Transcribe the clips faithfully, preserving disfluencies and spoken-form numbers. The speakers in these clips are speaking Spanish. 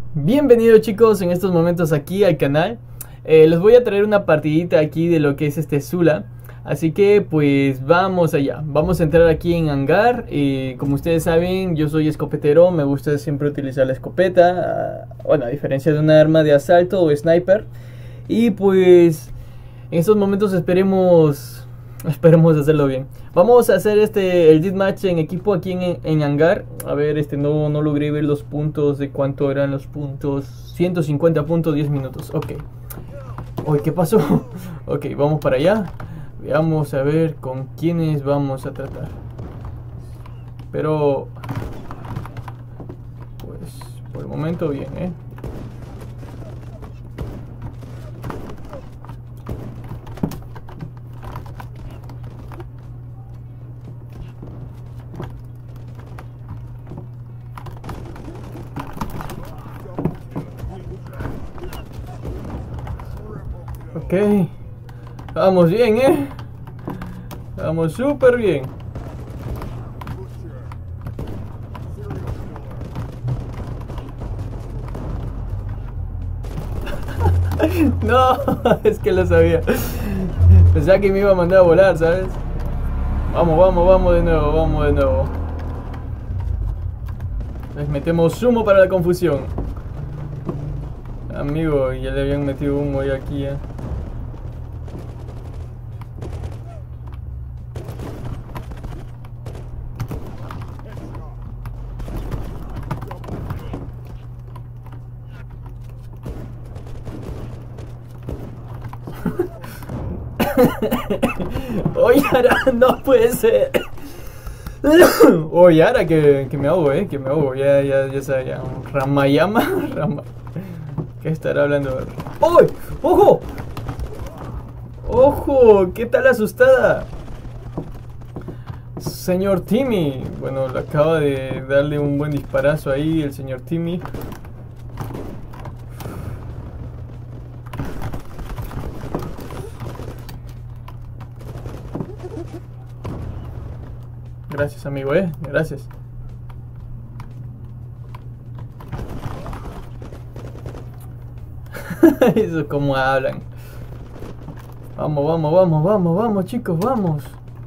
Bienvenidos chicos en estos momentos aquí al canal. eh, Les voy a traer una partidita aquí de lo que es este Zula. Así que pues vamos allá. Vamos a entrar aquí en hangar. eh, Como ustedes saben, yo soy escopetero. Me gusta siempre utilizar la escopeta, uh, bueno, a diferencia de una arma de asalto o sniper. Y pues en estos momentos esperemos Esperemos hacerlo bien. Vamos a hacer este el deathmatch en equipo aquí en, en hangar. A ver, este no, no logré ver los puntos. De cuánto eran los puntos. ciento cincuenta puntos, diez minutos. Ok. Uy, ¿qué pasó? Ok, vamos para allá. Veamos a ver con quiénes vamos a tratar. Pero pues por el momento bien, eh. Ok, vamos bien, eh. Vamos súper bien. No, es que lo sabía. Pensaba que me iba a mandar a volar, ¿sabes? Vamos, vamos, vamos de nuevo, vamos de nuevo. Les metemos sumo para la confusión. Amigo, ya le habían metido humo ya aquí, eh. Oye, ahora no puede ser. Oye, ahora que, que me ahogo, eh, que me ahogo. Ya, ya, ya sabes, ya. Ramayama, Rama. ¿Qué estará hablando? ¡Uy! ¡Ojo! ¡Ojo! ¿Qué tal asustada? Señor Timmy. Bueno, le acaba de darle un buen disparazo ahí el señor Timmy. Gracias, amigo, eh. Gracias. Eso es como hablan. Vamos, vamos, vamos, vamos, vamos, chicos, vamos.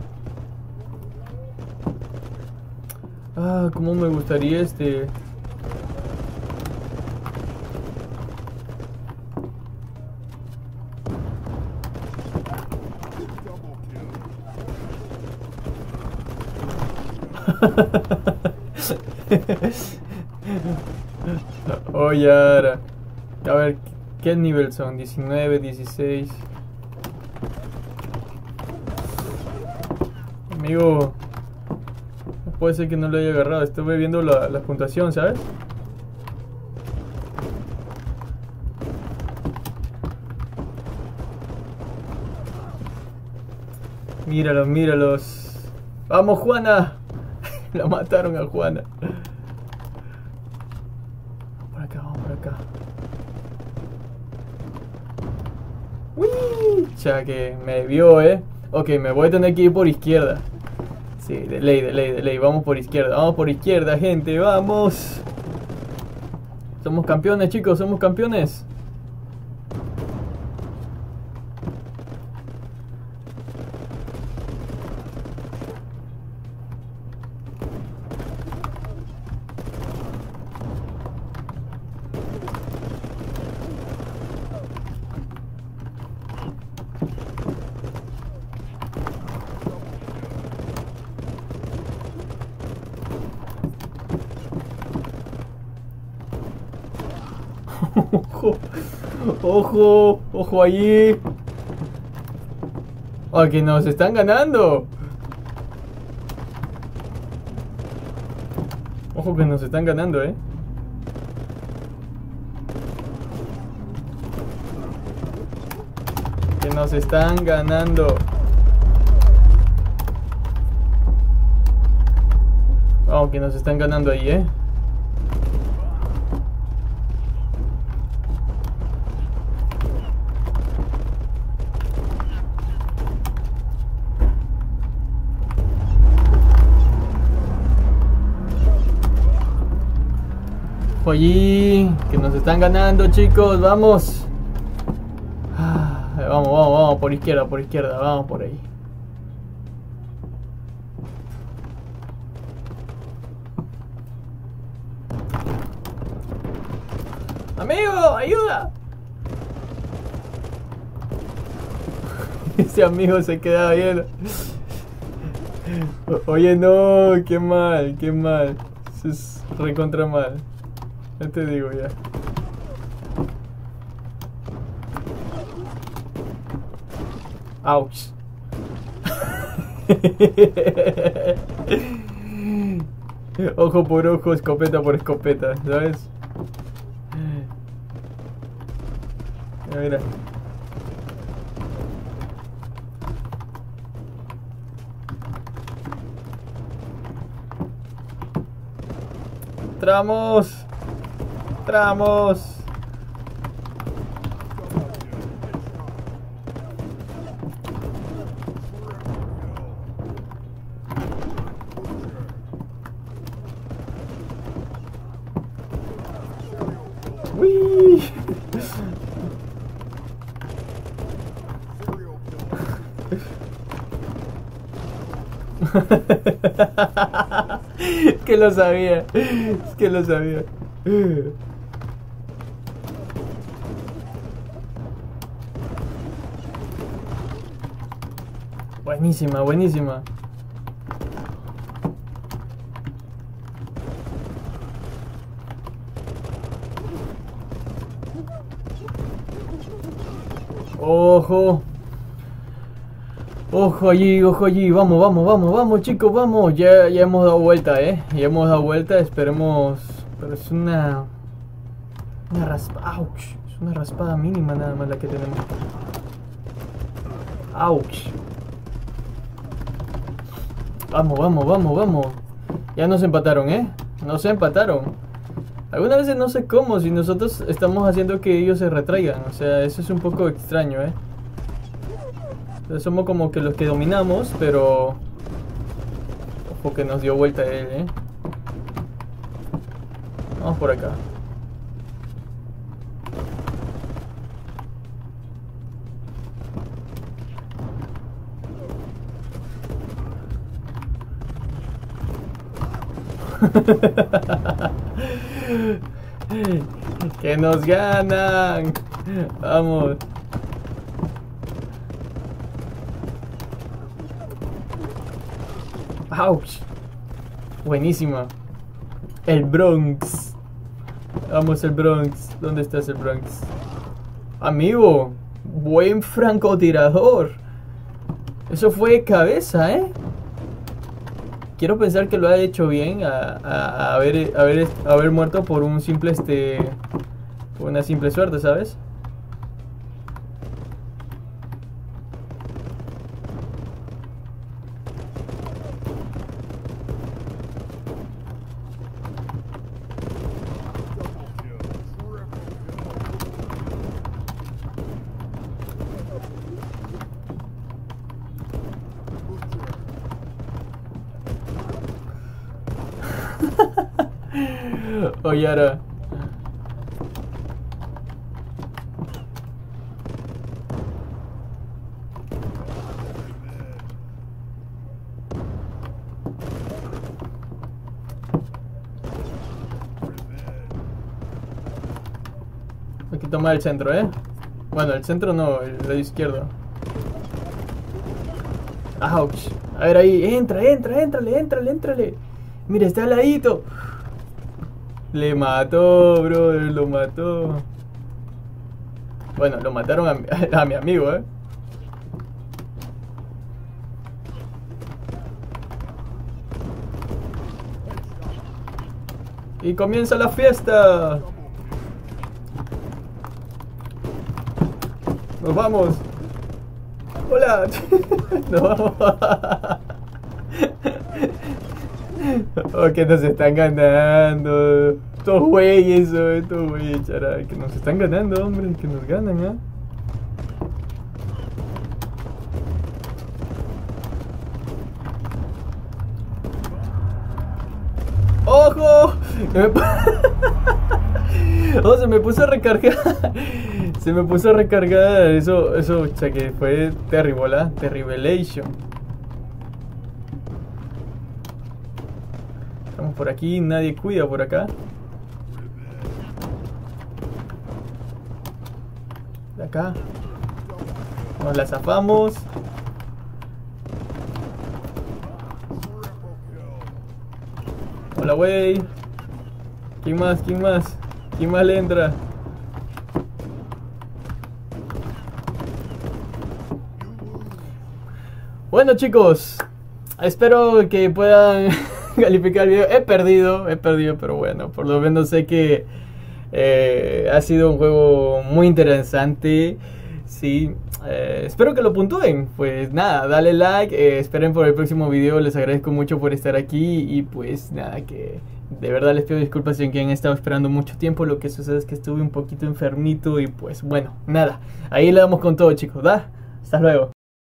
Ah, cómo me gustaría este. Oye, ahora. A ver, ¿qué nivel son? diecinueve, dieciséis. Amigo, no puede ser que no lo haya agarrado. Estuve viendo la, la puntuación, ¿sabes? Míralos, míralos. ¡Vamos, Juana! La mataron a Juana. Vamos por acá, vamos por acá. ¡Uy! Ya que me vio, eh. Ok, me voy a tener que ir por izquierda. Sí, de ley, de ley, de ley. Vamos por izquierda, vamos por izquierda, gente. ¡Vamos! Somos campeones, chicos, somos campeones. Ojo, ojo, ojo allí. Oh, que nos están ganando. Ojo que nos están ganando, eh. Que nos están ganando. Oh, que nos están ganando ahí, eh. Ojo allí, que nos están ganando, chicos, vamos. Ah, vamos, vamos, vamos, por izquierda, por izquierda, vamos por ahí. Amigo, ayuda. Ese amigo se queda bien. Oye, no, qué mal, qué mal. Eso es recontra mal. Ya te digo ya. Ouch. Ojo por ojo, escopeta por escopeta, ¿sabes? Mira, mira. Tramos. Tramos. Uy. Que lo sabía. Es que lo sabía. Buenísima, buenísima. Ojo. Ojo allí, ojo allí. Vamos, vamos, vamos, vamos, chicos, vamos. Ya, ya hemos dado vuelta, eh. Ya hemos dado vuelta, esperemos. Pero es una... Una raspada. Ouch. Es una raspada mínima nada más la que tenemos. Ouch. Vamos, vamos, vamos, vamos. Ya nos empataron, eh. Nos empataron. Algunas veces no sé cómo, si nosotros estamos haciendo que ellos se retraigan. O sea, eso es un poco extraño, eh. Entonces somos como que los que dominamos, pero... Ojo que nos dio vuelta él, eh. Vamos por acá. Que nos ganan. Vamos. Ouch. Buenísima. El Bronx. Vamos, el Bronx. ¿Dónde estás, el Bronx? Amigo, buen francotirador. Eso fue de cabeza, ¿eh? Quiero pensar que lo ha hecho bien a, a, a, haber, a, haber, a haber muerto por un simple, este... Por una simple suerte, ¿sabes? Oye, ahora. Hay que tomar el centro, ¿eh? Bueno, el centro no, el lado izquierdo. Ouch. A ver ahí, entra, entra, entrale, entrale, entrale. Mira, está al ladito. Le mató, bro, lo mató. Bueno, lo mataron a mi, a mi amigo, eh. Y comienza la fiesta. Nos vamos. Hola. Nos vamos. Oh, que nos están ganando. Estos güeyes, oh, estos güeyes, charal. Que nos están ganando, hombre. Que nos ganan, ¿eh? ¡Ojo! Oh, se me puso a recargar. Se me puso a recargar. Eso, eso, o sea que fue terrible, ¿la? Terribilation. Estamos por aquí, nadie cuida por acá. De acá. Nos la zafamos. Hola, wey. ¿Quién más? ¿Quién más? ¿Quién más le entra? Bueno, chicos, espero que puedan calificar el video. He perdido, he perdido, pero bueno, por lo menos sé que eh, ha sido un juego muy interesante. Sí, eh, espero que lo puntúen. Pues nada, dale like, eh, esperen por el próximo video. Les agradezco mucho por estar aquí. Y pues nada, que de verdad les pido disculpas si han estado esperando mucho tiempo. Lo que sucede es que estuve un poquito enfermito. Y pues bueno, nada, ahí le damos con todo, chicos, ¿da? Hasta luego.